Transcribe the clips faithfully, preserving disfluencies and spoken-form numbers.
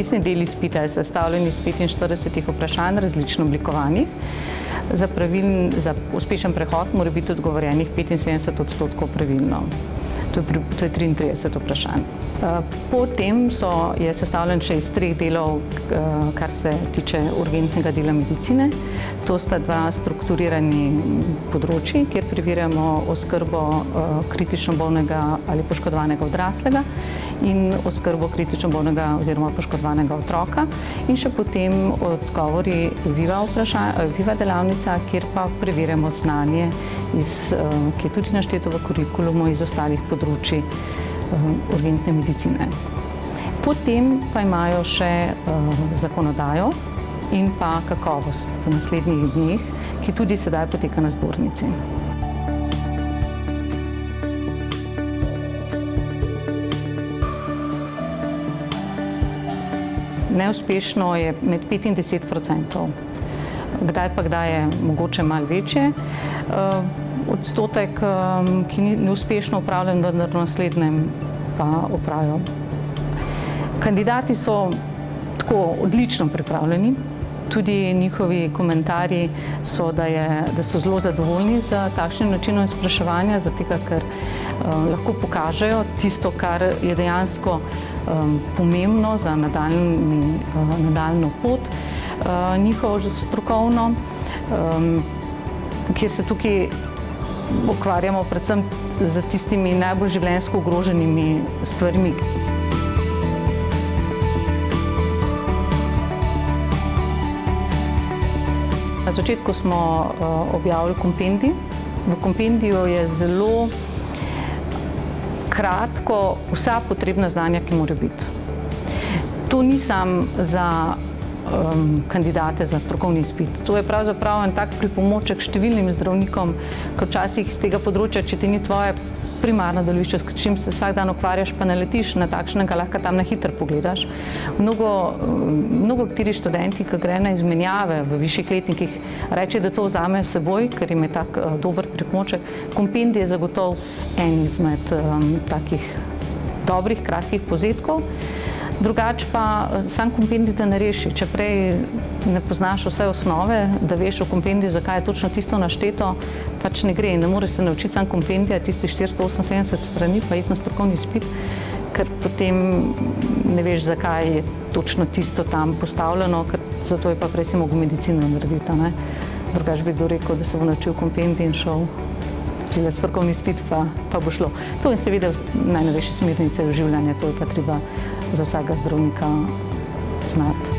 Pisni del izpita je sestavljen iz petinštiridesetih vprašanj različno oblikovanih. Za, praviln, za uspešen prehod mora biti odgovorjenih petinsedemdeset odstotkov pravilno. To je, to je triintrideset vprašanj. Potem so, je sestavljen še iz treh delov, kar se tiče urgentnega dela medicine. To sta dva strukturirani področji, kjer preverjamo oskrbo kritično bolnega ali poškodovanega odraslega in oskrbo kritično bolnega oziroma poškodovanega otroka. In še potem odgovori Viva, Viva delavnica, kjer pa preverjamo znanje, iz, ki je tudi našteto v kurikulumu iz ostalih področji urgentne medicine. Potem pa imajo še zakonodajo in pa kakovost v naslednjih dneh, ki tudi sedaj poteka na zbornici. Neuspešno je med pet in deset odstotkov. Kdaj pa kdaj je mogoče malo večje. Odstotek, ki ni uspešno upravljen, vendar v naslednjem pa opravijo. Kandidati so tako odlično pripravljeni. Tudi njihovi komentarji so, da, je, da so zelo zadovoljni z takšnim načinom spraševanja, zato ker uh, lahko pokažejo tisto, kar je dejansko um, pomembno za nadaljni, uh, nadaljno pot, uh, njihovo strokovno, um, kjer se tukaj ukvarjamo predvsem z tistimi najbolj življenjsko ogroženimi stvarmi. Na začetku smo objavili kompendij. V kompendiju je zelo kratko vsa potrebna znanja, ki morajo biti. To ni samo za um, kandidate za strokovni izpit. To je pravzaprav en tak pripomoček številnim zdravnikom, ker včasih iz tega področja, če ti ni tvoje primarno delovišče, s čim se vsak dan ukvarjaš, pa naletiš na takšnega, lahko tam na hitro pogledaš. Mnogo, mnogo kateri študenti, ki gre na izmenjave v višjih letnikih, reče, da to vzame s seboj, ker jim je tak uh, dober pripomoček. Kompendij je zagotovo en izmed um, takih dobrih, kratkih povzetkov. Drugače pa sam kompendij te ne reši. Če prej ne poznaš vse osnove, da veš o kompendiju, zakaj je točno tisto našteto, pač ne gre. Ne moreš se naučiti sam kompendija, tisti štiristo oseminsedemdeset strani, pa iti na strokovni izpit, ker potem ne veš, zakaj je točno tisto tam postavljeno, ker zato je pa prej si mogel medicino narediti. Ne? Drugače bi kdo rekel, da se bo naučil kompendij in šel pride strokovni izpit, pa, pa bo šlo. To je seveda najnovejše smernice v življenju, to je pa treba za vsakega zdravnika znati.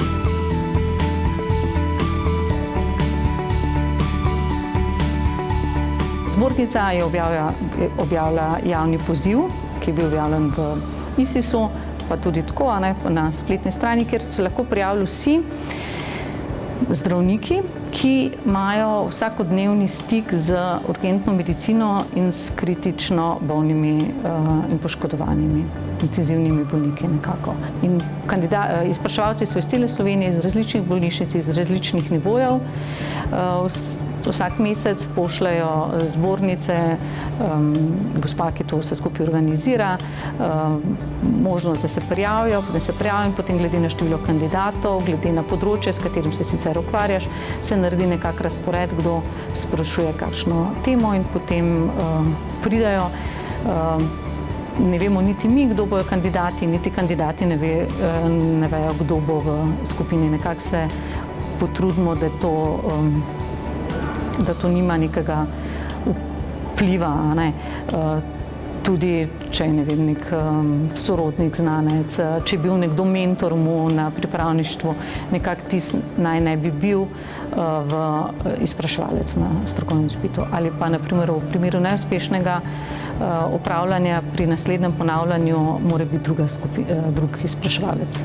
Zbornica je objavila javni poziv, ki je bil objavljen v I S I S-u, pa tudi tako ne, na spletni strani, kjer se lahko prijavili vsi zdravniki, ki imajo vsakodnevni stik z urgentno medicino in s kritično bolnimi uh, in poškodovanimi, intenzivnimi bolniki nekako. In izpraševalci so iz cele Slovenije, iz različnih bolnišnic, iz različnih nivojev. Uh, Vsak mesec pošljajo zbornice, um, gospa, ki to vse skupaj organizira, um, možnost, da se prijavijo, da se prijavijo in potem glede na število kandidatov, glede na področje, s katerim se sicer ukvarjaš, se naredi nekak razpored, kdo sprašuje kakšno temo in potem um, pridajo. Um, ne vemo niti mi, kdo bojo kandidati, niti kandidati ne, ve, ne vejo, kdo bo v skupini. Nekako se potrudimo, da to um, da to nima nekega vpliva, ne. Tudi, če je, ne vem, nek sorodnik, znanec, če je bil nekdo mentor mu na pripravništvu, nekako tisti naj ne bi bil v izpraševalec na strokovnem izpitu. Ali pa, na primer, v primeru neuspešnega opravljanja pri naslednjem ponavljanju mora biti druga skupi, drug izpraševalec.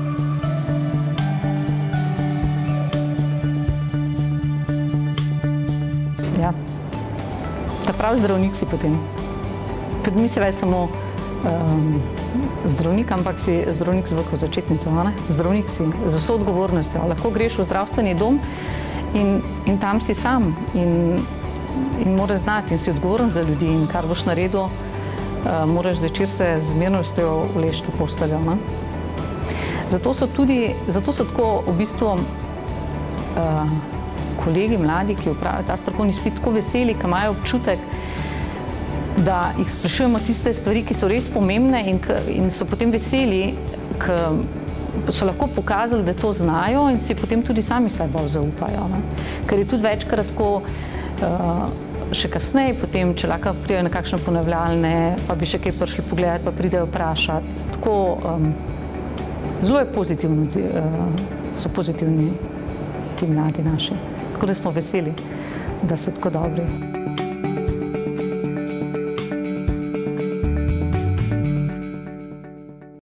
Ja. Ta pravi zdravnik si potem. Ker ni se več samo um, zdravnik, ampak si zdravnik z veliko začetnico. Ne? Zdravnik si z vso odgovornostjo. Lahko greš v zdravstveni dom in, in tam si sam in, in moraš znati in si odgovoren za ljudi in kar boš naredil, uh, moraš zvečer se z mirnostjo uleči v posteljo. Ne? Zato so tudi, zato so tako v bistvu uh, kolegi mladi, ki upravijo ta strokovni izpit, tako veseli, ki imajo občutek, da jih sprašujemo tiste stvari, ki so res pomembne in, k, in so potem veseli, ki so lahko pokazali, da to znajo in si potem tudi sami se bolj zaupajo. Ne? Ker je tudi večkrat tako, uh, še kasneje, potem, če lahko pridejo na kakšne ponavljalne, pa bi še kaj prišli pogledati, pa pridejo vprašati. Tako, um, zelo je pozitivno, uh, so pozitivni ti mladi naši. Tako da smo veseli, da so tako dobri.